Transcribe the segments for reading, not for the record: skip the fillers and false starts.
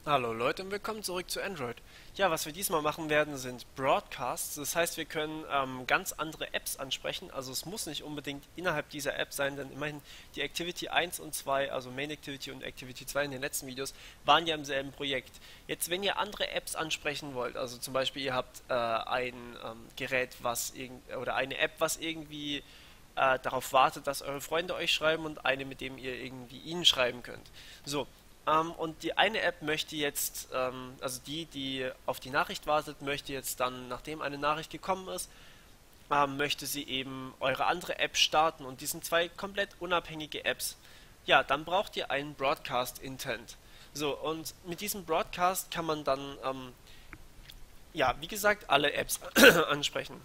Hallo Leute und willkommen zurück zu Android. Ja, was wir diesmal machen werden, sind Broadcasts. Das heißt, wir können ganz andere Apps ansprechen. Also es muss nicht unbedingt innerhalb dieser App sein, denn immerhin die Activity 1 und 2, also Main Activity und Activity 2 in den letzten Videos, waren ja im selben Projekt. Jetzt, wenn ihr andere Apps ansprechen wollt, also zum Beispiel ihr habt ein Gerät, oder eine App, was irgendwie darauf wartet, dass eure Freunde euch schreiben und eine, mit dem ihr irgendwie ihnen schreiben könnt. So, und die eine App möchte jetzt, also die auf die Nachricht wartet, möchte jetzt dann, nachdem eine Nachricht gekommen ist, möchte sie eben eure andere App starten. Und die sind zwei komplett unabhängige Apps. Ja, dann braucht ihr einen Broadcast Intent. So, und mit diesem Broadcast kann man dann, ja, wie gesagt, alle Apps ansprechen.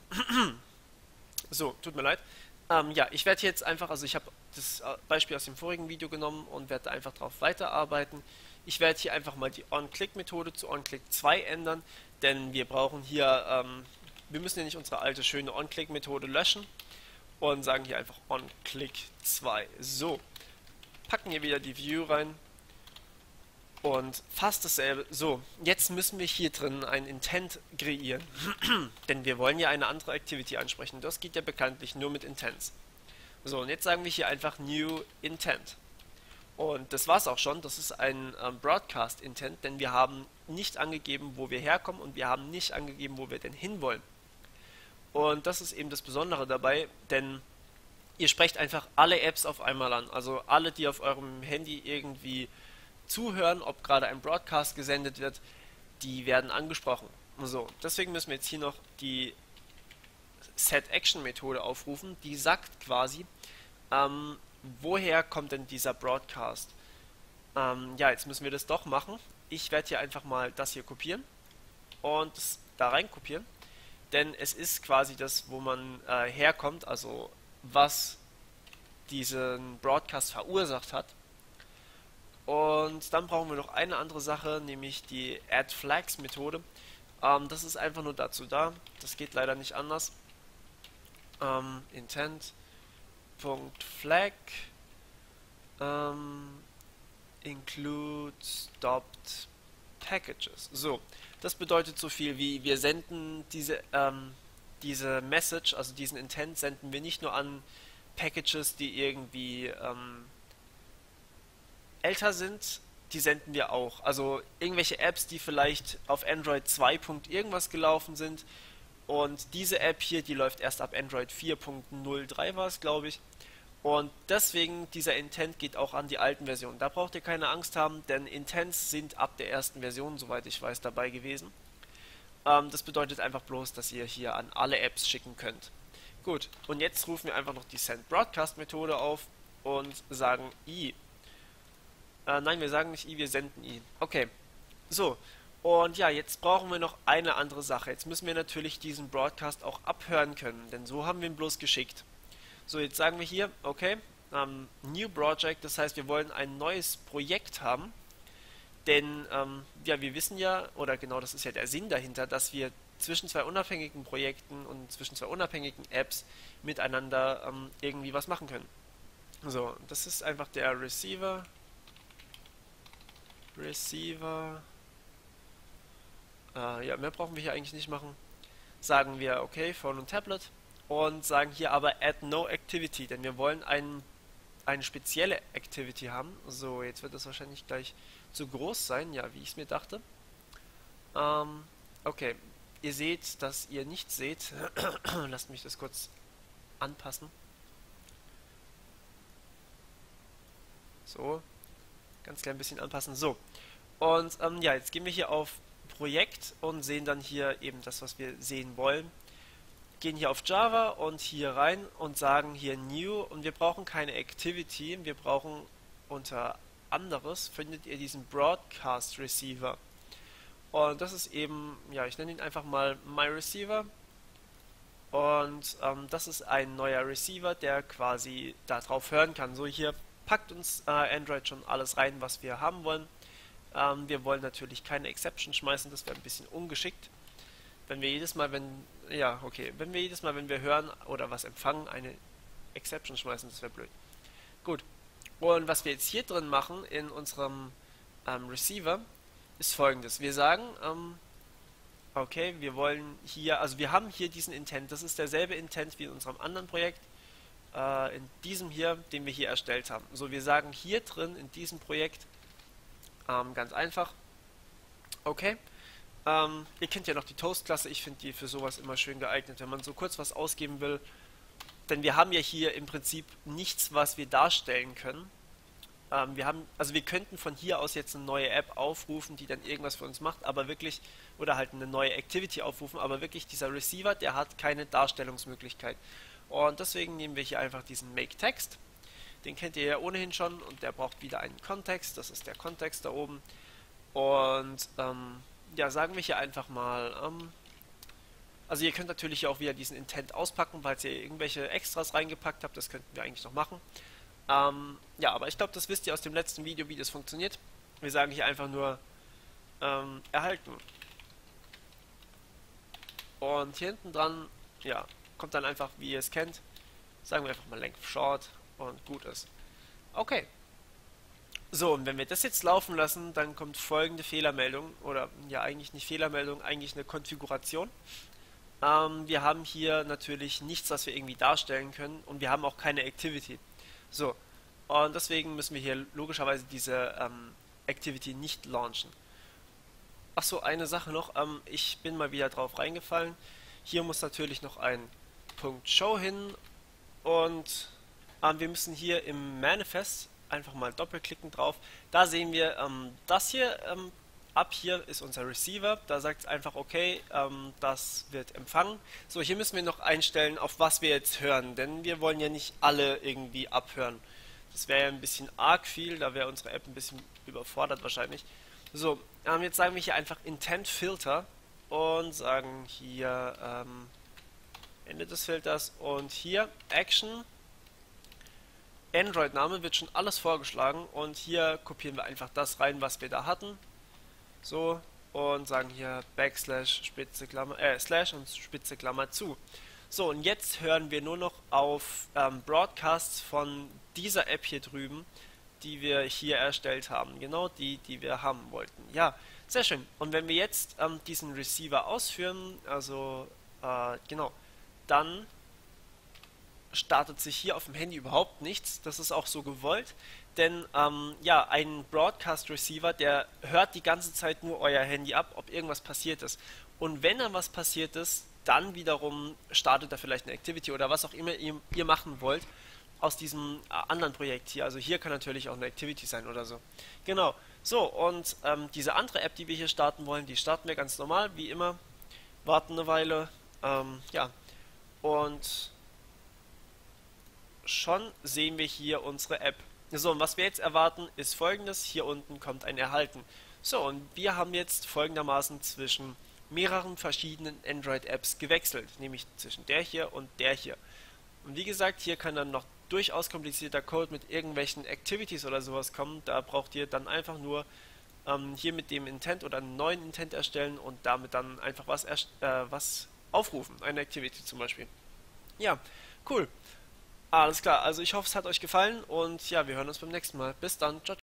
So, tut mir leid. Ja, ich werde jetzt einfach, also ich habe das Beispiel aus dem vorigen Video genommen und werde einfach darauf weiterarbeiten. Ich werde hier einfach mal die On-Click-Methode zu On-Click 2 ändern, denn wir brauchen hier, wir müssen ja nicht unsere alte schöne On-Click-Methode löschen und sagen hier einfach On-Click 2. So, packen hier wieder die View rein und fast dasselbe. So, jetzt müssen wir hier drin ein Intent kreieren, denn wir wollen ja eine andere Activity ansprechen. Das geht ja bekanntlich nur mit Intents. So, und jetzt sagen wir hier einfach New Intent. Und das war's auch schon. Das ist ein Broadcast Intent, denn wir haben nicht angegeben, wo wir herkommen und wir haben nicht angegeben, wo wir denn hinwollen. Und das ist eben das Besondere dabei, denn ihr sprecht einfach alle Apps auf einmal an. Also alle, die auf eurem Handy irgendwie zuhören, ob gerade ein Broadcast gesendet wird, die werden angesprochen. So, deswegen müssen wir jetzt hier noch die Set-Action-Methode aufrufen. Die sagt quasi, woher kommt denn dieser Broadcast? Ja, jetzt müssen wir das doch machen. Ich werde hier einfach mal das hier kopieren und das da rein kopieren, denn es ist quasi das, wo man herkommt, also was diesen Broadcast verursacht hat. Und dann brauchen wir noch eine andere Sache, nämlich die Add Flags Methode. Das ist einfach nur dazu da. Das geht leider nicht anders. Intent.flag include stopped packages. So, das bedeutet so viel wie wir senden diese Message, also diesen Intent senden wir nicht nur an Packages, die irgendwie älter sind, die senden wir auch. Also irgendwelche Apps, die vielleicht auf Android 2. irgendwas gelaufen sind. Und diese App hier, die läuft erst ab Android 4.03 war es, glaube ich. Und deswegen, dieser Intent geht auch an die alten Versionen. Da braucht ihr keine Angst haben, denn Intents sind ab der ersten Version, soweit ich weiß, dabei gewesen. Das bedeutet einfach bloß, dass ihr hier an alle Apps schicken könnt. Gut, und jetzt rufen wir einfach noch die Send Broadcast Methode auf und sagen i. Nein, wir sagen nicht i, wir senden i. Okay, so. Und ja, jetzt brauchen wir noch eine andere Sache. Jetzt müssen wir natürlich diesen Broadcast auch abhören können, denn so haben wir ihn bloß geschickt. So, jetzt sagen wir hier, okay, New Project, das heißt, wir wollen ein neues Projekt haben, denn ja, wir wissen ja, oder genau das ist ja der Sinn dahinter, dass wir zwischen zwei unabhängigen Projekten und zwischen zwei unabhängigen Apps miteinander irgendwie was machen können. So, das ist einfach der Receiver. Ja, mehr brauchen wir hier eigentlich nicht machen. Sagen wir, okay, Phone und Tablet. Und sagen hier aber Add No Activity, denn wir wollen eine spezielle Activity haben. So, jetzt wird das wahrscheinlich gleich zu groß sein, ja, wie ich es mir dachte. Okay, ihr seht, dass ihr nichts seht. Lasst mich das kurz anpassen. So, ganz klein bisschen anpassen. So, und ja, jetzt gehen wir hier auf Projekt und sehen dann hier eben das, was wir sehen wollen. Gehen hier auf Java und hier rein und sagen hier New und wir brauchen keine Activity, wir brauchen unter anderes, findet ihr diesen Broadcast Receiver. Und das ist eben, ja, ich nenne ihn einfach mal MyReceiver. Und das ist ein neuer Receiver, der quasi darauf hören kann. So, hier packt uns Android schon alles rein, was wir haben wollen. Wir wollen natürlich keine Exception schmeißen, das wäre ein bisschen ungeschickt. Wenn wir jedes Mal, wenn wir jedes Mal, wenn wir hören oder was empfangen, eine Exception schmeißen, das wäre blöd. Gut. Und was wir jetzt hier drin machen in unserem Receiver, ist folgendes. Wir sagen, okay, wir wollen hier, also wir haben hier diesen Intent. Das ist derselbe Intent wie in unserem anderen Projekt, in diesem hier, den wir hier erstellt haben. So, wir sagen hier drin in diesem Projekt ganz einfach, okay, ihr kennt ja noch die Toast-Klasse. Ich finde die für sowas immer schön geeignet, wenn man so kurz was ausgeben will. Denn wir haben ja hier im Prinzip nichts, was wir darstellen können. Also wir könnten von hier aus jetzt eine neue App aufrufen, die dann irgendwas für uns macht, aber wirklich, oder halt eine neue Activity aufrufen, aber wirklich dieser Receiver, der hat keine Darstellungsmöglichkeit. Und deswegen nehmen wir hier einfach diesen Make Text. Den kennt ihr ja ohnehin schon und der braucht wieder einen Kontext. Das ist der Kontext da oben. Und ja, sagen wir hier einfach mal, also ihr könnt natürlich hier auch wieder diesen Intent auspacken, falls ihr irgendwelche Extras reingepackt habt. Das könnten wir eigentlich noch machen. Ja, aber ich glaube, das wisst ihr aus dem letzten Video, wie das funktioniert. Wir sagen hier einfach nur erhalten. Und hier hinten dran, ja, kommt dann einfach, wie ihr es kennt, sagen wir einfach mal Length Short und gut ist. Okay. So, und wenn wir das jetzt laufen lassen, dann kommt folgende Fehlermeldung, oder ja eigentlich nicht Fehlermeldung, eigentlich eine Konfiguration. Wir haben hier natürlich nichts, was wir irgendwie darstellen können und wir haben auch keine Activity. So, und deswegen müssen wir hier logischerweise diese Activity nicht launchen. Ach so, eine Sache noch, ich bin mal wieder drauf reingefallen. Hier muss natürlich noch ein Punkt Show hin und wir müssen hier im Manifest einfach mal doppelklicken drauf. Da sehen wir das hier. Ab hier ist unser Receiver. Da sagt es einfach, okay, das wird empfangen. So, hier müssen wir noch einstellen, auf was wir jetzt hören, denn wir wollen ja nicht alle irgendwie abhören. Das wäre ja ein bisschen arg viel, da wäre unsere App ein bisschen überfordert wahrscheinlich. So, jetzt sagen wir hier einfach Intent Filter und sagen hier Ende des Filters und hier Action. Android-Name wird schon alles vorgeschlagen und hier kopieren wir einfach das rein, was wir da hatten. So, und sagen hier Backslash, Spitze Klammer, Slash und Spitze Klammer zu. So, und jetzt hören wir nur noch auf Broadcasts von dieser App hier drüben, die wir hier erstellt haben. Genau die, die wir haben wollten. Ja, sehr schön. Und wenn wir jetzt diesen Receiver ausführen, also genau, dann startet sich hier auf dem Handy überhaupt nichts. Das ist auch so gewollt, denn ja, ein Broadcast Receiver, der hört die ganze Zeit nur euer Handy ab, ob irgendwas passiert ist. Und wenn da was passiert ist, dann wiederum startet er vielleicht eine Activity oder was auch immer ihr machen wollt aus diesem anderen Projekt hier. Also hier kann natürlich auch eine Activity sein oder so. Genau. So, und diese andere App, die wir hier starten wollen, die starten wir ganz normal, wie immer. Warten eine Weile. Ja. Und schon sehen wir hier unsere App. So, und was wir jetzt erwarten, ist folgendes. Hier unten kommt ein Erhalten. So, und wir haben jetzt folgendermaßen zwischen mehreren verschiedenen Android-Apps gewechselt, nämlich zwischen der hier und der hier. Und wie gesagt, hier kann dann noch durchaus komplizierter Code mit irgendwelchen Activities oder sowas kommen. Da braucht ihr dann einfach nur hier mit dem Intent oder einen neuen Intent erstellen und damit dann einfach was aufrufen, eine Activity zum Beispiel. Ja, cool. Alles klar, also ich hoffe, es hat euch gefallen und ja, wir hören uns beim nächsten Mal. Bis dann, ciao.